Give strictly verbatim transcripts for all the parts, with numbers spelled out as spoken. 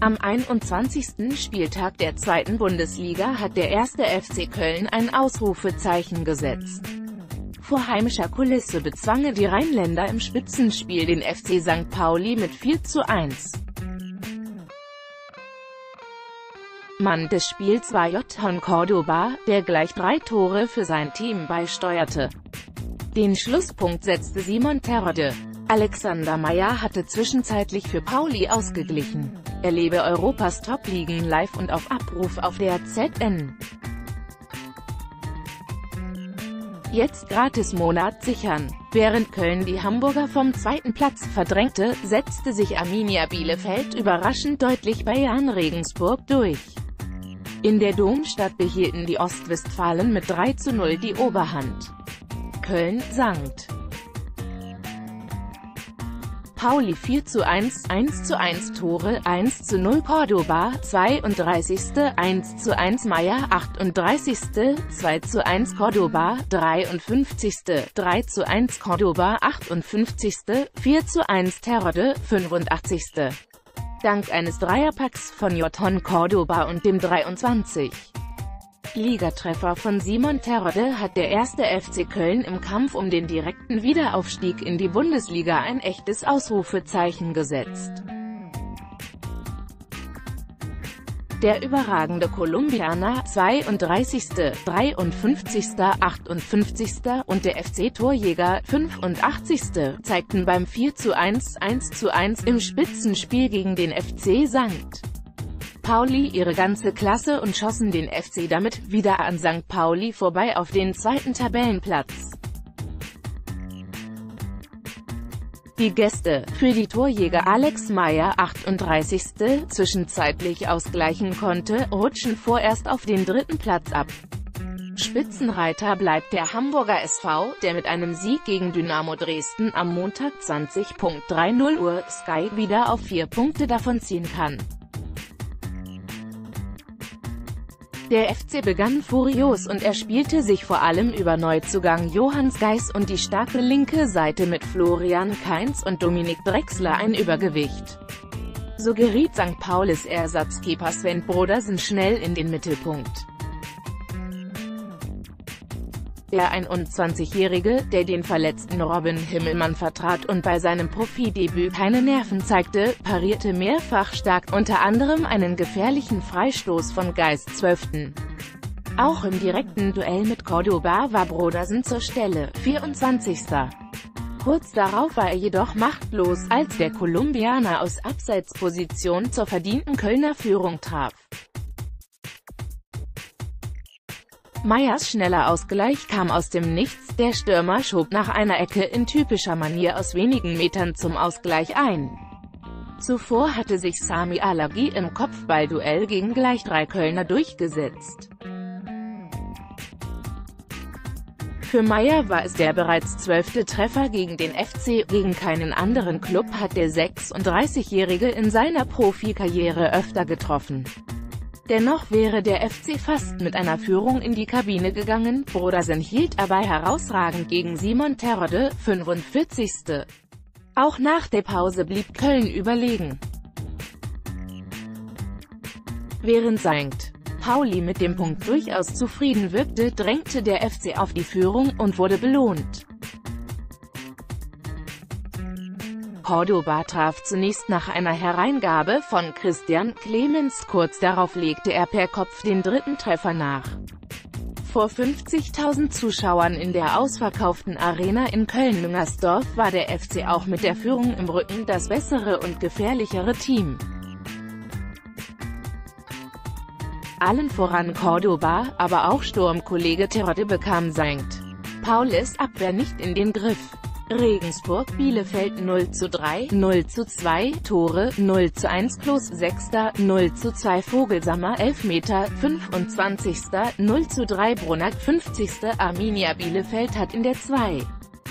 Am einundzwanzigsten Spieltag der zweiten Bundesliga hat der erste F C Köln ein Ausrufezeichen gesetzt. Vor heimischer Kulisse bezwangen die Rheinländer im Spitzenspiel den F C Sankt Pauli mit vier zu eins. Mann des Spiels war Johan Cordoba, der gleich drei Tore für sein Team beisteuerte. Den Schlusspunkt setzte Simon Terodde. Alexander Meyer hatte zwischenzeitlich für Pauli ausgeglichen. Erlebe Europas Top-Ligen live und auf Abruf auf der Z N. Jetzt Gratis-Monat sichern. Während Köln die Hamburger vom zweiten Platz verdrängte, setzte sich Arminia Bielefeld überraschend deutlich bei Jahn Regensburg durch. In der Domstadt behielten die Ostwestfalen mit drei zu null die Oberhand. Köln-Sankt Pauli vier zu eins, eins zu eins Tore, eins zu null Cordoba, zweiunddreißigste eins zu eins Meyer, achtunddreißigste zwei zu eins Cordoba, dreiundfünfzigste drei zu eins Cordoba, achtundfünfzigste vier zu eins Terodde, fünfundachtzigste Dank eines Dreierpacks von Johan Cordoba und dem dreiundzwanzig Ligatreffer von Simon Terodde hat der erste F C Köln im Kampf um den direkten Wiederaufstieg in die Bundesliga ein echtes Ausrufezeichen gesetzt. Der überragende Kolumbianer, zweiunddreißigste dreiundfünfzigste achtundfünfzigste und der F C-Torjäger, fünfundachtzigste zeigten beim vier zu eins, eins zu eins im Spitzenspiel gegen den F C Sankt Pauli ihre ganze Klasse und schossen den F C damit wieder an Sankt Pauli vorbei auf den zweiten Tabellenplatz. Die Gäste, für die Torjäger Alex Meyer, achtunddreißigste zwischenzeitlich ausgleichen konnte, rutschen vorerst auf den dritten Platz ab. Spitzenreiter bleibt der Hamburger S V, der mit einem Sieg gegen Dynamo Dresden am Montag zwanzig Uhr dreißig Sky wieder auf vier Punkte davonziehen kann. Der F C begann furios und er spielte sich vor allem über Neuzugang Johannes Geis und die starke linke Seite mit Florian Kainz und Dominik Drexler ein Übergewicht. So geriet Sankt Paulis Ersatzkeeper Sven Brodersen schnell in den Mittelpunkt. Der einundzwanzigjährige, der den verletzten Robin Himmelmann vertrat und bei seinem Profidebüt keine Nerven zeigte, parierte mehrfach stark, unter anderem einen gefährlichen Freistoß von Geis zwölften Auch im direkten Duell mit Cordoba war Brodersen zur Stelle, vierundzwanzigster Kurz darauf war er jedoch machtlos, als der Kolumbianer aus Abseitsposition zur verdienten Kölner Führung traf. Meyers schneller Ausgleich kam aus dem Nichts, der Stürmer schob nach einer Ecke in typischer Manier aus wenigen Metern zum Ausgleich ein. Zuvor hatte sich Sami Alagi im Kopfballduell gegen gleich drei Kölner durchgesetzt. Für Meyer war es der bereits zwölfte Treffer gegen den F C, gegen keinen anderen Klub hat der sechsunddreißigjährige in seiner Profikarriere öfter getroffen. Dennoch wäre der F C fast mit einer Führung in die Kabine gegangen, Brodersen hielt aber herausragend gegen Simon Terodde, fünfundvierzigste Auch nach der Pause blieb Köln überlegen. Während Sankt Pauli mit dem Punkt durchaus zufrieden wirkte, drängte der F C auf die Führung und wurde belohnt. Cordoba traf zunächst nach einer Hereingabe von Christian Clemens, kurz darauf legte er per Kopf den dritten Treffer nach. Vor fünfzigtausend Zuschauern in der ausverkauften Arena in Köln-Müngersdorf war der F C auch mit der Führung im Rücken das bessere und gefährlichere Team. Allen voran Cordoba, aber auch Sturmkollege Terodde bekam Sankt Paulis Abwehr nicht in den Griff. Regensburg Bielefeld null zu drei, null zu zwei, Tore, null zu eins plus sechster, null zu zwei Vogelsammer Elfmeter, fünfundzwanzigster null zu drei Brunner, fünfzigste Arminia Bielefeld hat in der zweiten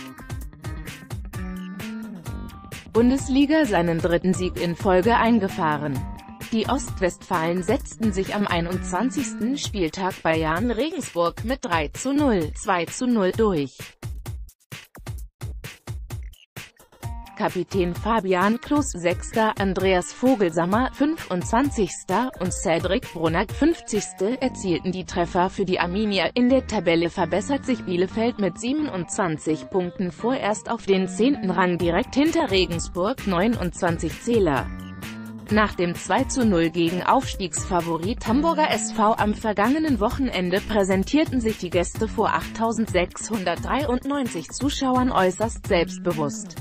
Bundesliga seinen dritten Sieg in Folge eingefahren. Die Ostwestfalen setzten sich am einundzwanzigsten Spieltag bei Jahn Regensburg mit drei zu null, zwei zu null durch. Kapitän Fabian Klos sechster, Andreas Vogelsammer fünfundzwanzigster und Cedric Brunner fünfzigster erzielten die Treffer für die Arminia. In der Tabelle verbessert sich Bielefeld mit siebenundzwanzig Punkten vorerst auf den zehnten Rang, direkt hinter Regensburg neunundzwanzig Zähler. Nach dem zwei zu null gegen Aufstiegsfavorit Hamburger S V am vergangenen Wochenende präsentierten sich die Gäste vor achttausendsechshundertdreiundneunzig Zuschauern äußerst selbstbewusst.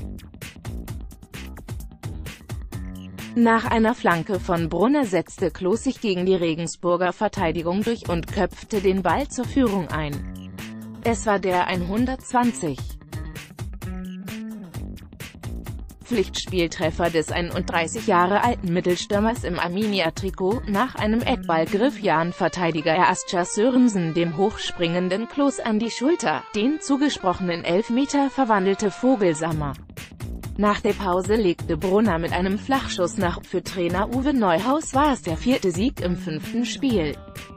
Nach einer Flanke von Brunner setzte Klos sich gegen die Regensburger Verteidigung durch und köpfte den Ball zur Führung ein. Es war der hundertzwanzig. Pflichtspieltreffer des einunddreißig Jahre alten Mittelstürmers im Arminia-Trikot. Nach einem Eckball griff Jan-Verteidiger Asger Sørensen dem hochspringenden Klos an die Schulter. Den zugesprochenen Elfmeter verwandelte Vogelsammer. Nach der Pause legte Brunner mit einem Flachschuss nach. Für Trainer Uwe Neuhaus war es der vierte Sieg im fünften Spiel.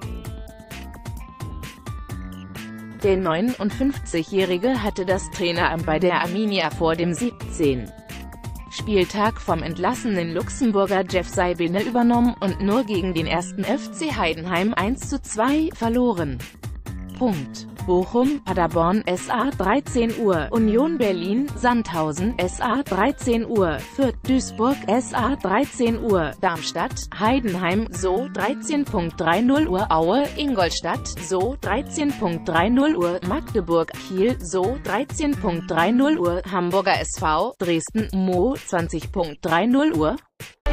Der neunundfünfzigjährige hatte das Traineramt bei der Arminia vor dem siebzehnten Spieltag vom entlassenen Luxemburger Jeff Saibene übernommen und nur gegen den ersten F C Heidenheim eins zu zwei verloren. Punkt. Bochum, Paderborn S A dreizehn Uhr, Union Berlin, Sandhausen S A dreizehn Uhr, Fürth, Duisburg S A dreizehn Uhr, Darmstadt, Heidenheim, so dreizehn dreißig Uhr, Aue, Ingolstadt, so dreizehn dreißig Uhr, Magdeburg, Kiel, so dreizehn dreißig Uhr, Hamburger S V, Dresden, Mo, zwanzig dreißig Uhr.